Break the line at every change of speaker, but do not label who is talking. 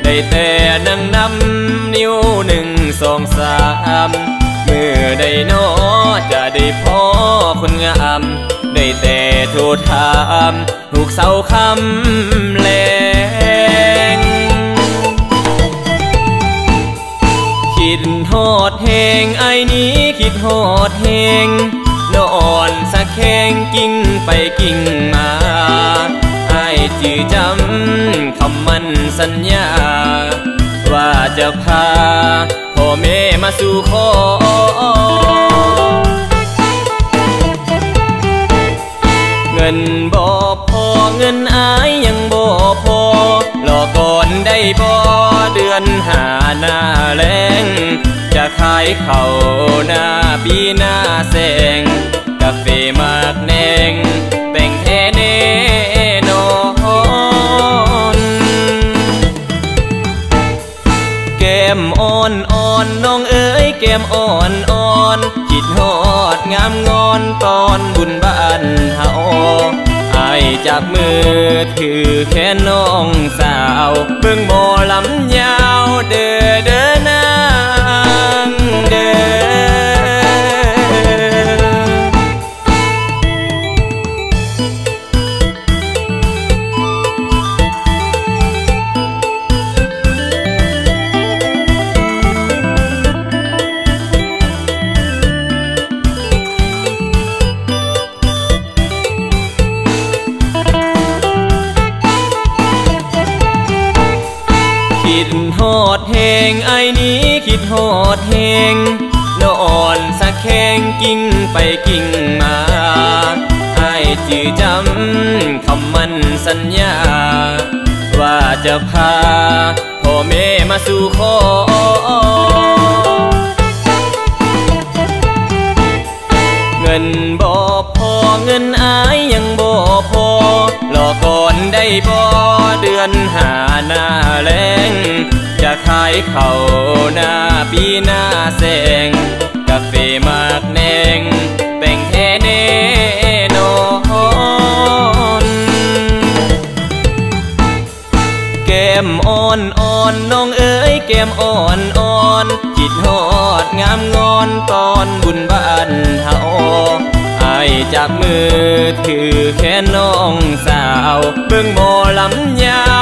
ได้แต่นั่งนำนิ้วหนึ่งสองสามมือใดน้อจะได้พ่อคนงามได้แต่โทรถามถูกเสาคำแลงคิดฮอดแหงไอ้นี้คิดฮอดแหงนอนสักแข้งกิ่งไปกิ่งมาไอ้จื่อจำคำมั่นสัญญาว่าจะพาพ่อแม่มาสู่ขอเงินบ่พอเงินอายยังบ่พอรอก่อนได้บ่เดือนหาหน้าแรงจะขายข้าวหน้าปีหน้าแสงกาแฟมากแนงแต่งแท้แน่นอนแก้มอ่อนอ่อนน้องเอ๋ยแก้มอ่อนอ่อนคิดฮอดงามงอนตอนบุญบ้านเฮาไอ้จับมือถือแค่น้องสาวเบิ่งหมอลำยาวเด้อเด้อนางเด้อคิดฮอดแหงไอ้นี้คิดฮอดแหงนอนสักแข้งกิ่งไปกิ่งมาไอ้จื่อจำคำมั่นสัญญาว่าจะพาพ่อแม่มาสู่ขอเงินบ่พอเงินอายยังบ่พอรอก่อนได้บ่เดือนหาหน้าแรงจะขายข้าวหน้าปีหน้าแสงกาแฟมากแนงแต่งแท้แน่นอนแก้มอ่อนอ่อนน้องเอ๋ยแก้มอ่อนอ่อนคิดฮอดงามงอนตอนบุญบ้านเฮาไอ้จับมือถือแค่น้องสาวเบิ่งหมอลำยาว